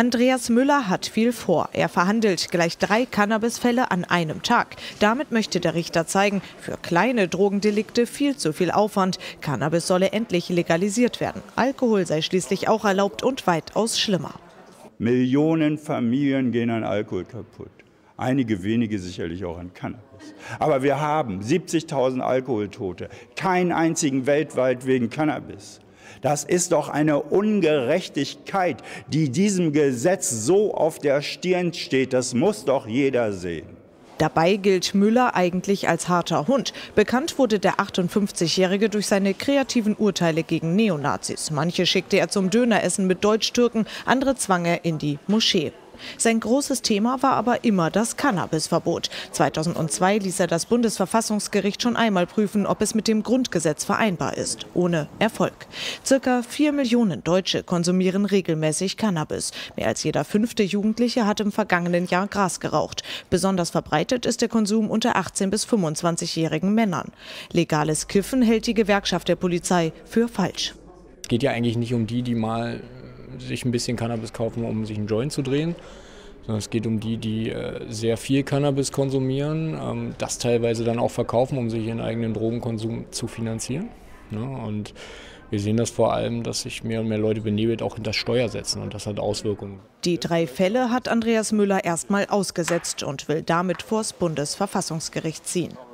Andreas Müller hat viel vor. Er verhandelt gleich 3 Cannabisfälle an einem Tag. Damit möchte der Richter zeigen, für kleine Drogendelikte viel zu viel Aufwand. Cannabis solle endlich legalisiert werden. Alkohol sei schließlich auch erlaubt und weitaus schlimmer. Millionen Familien gehen an Alkohol kaputt. Einige wenige sicherlich auch an Cannabis. Aber wir haben 70.000 Alkoholtote, keinen einzigen weltweit wegen Cannabis. Das ist doch eine Ungerechtigkeit, die diesem Gesetz so auf der Stirn steht. Das muss doch jeder sehen. Dabei gilt Müller eigentlich als harter Hund. Bekannt wurde der 58-Jährige durch seine kreativen Urteile gegen Neonazis. Manche schickte er zum Döneressen mit Deutsch-Türken, andere zwang er in die Moschee. Sein großes Thema war aber immer das Cannabisverbot. 2002 ließ er das Bundesverfassungsgericht schon einmal prüfen, ob es mit dem Grundgesetz vereinbar ist. Ohne Erfolg. Circa 4 Millionen Deutsche konsumieren regelmäßig Cannabis. Mehr als jeder 5. Jugendliche hat im vergangenen Jahr Gras geraucht. Besonders verbreitet ist der Konsum unter 18- bis 25-jährigen Männern. Legales Kiffen hält die Gewerkschaft der Polizei für falsch. Es geht ja eigentlich nicht um die mal sich ein bisschen Cannabis kaufen, um sich einen Joint zu drehen, sondern es geht um die sehr viel Cannabis konsumieren, das teilweise dann auch verkaufen, um sich ihren eigenen Drogenkonsum zu finanzieren. Und wir sehen das vor allem, dass sich mehr und mehr Leute benebelt auch hinter Steuer setzen, und das hat Auswirkungen. Die 3 Fälle hat Andreas Müller erstmal ausgesetzt und will damit vors Bundesverfassungsgericht ziehen.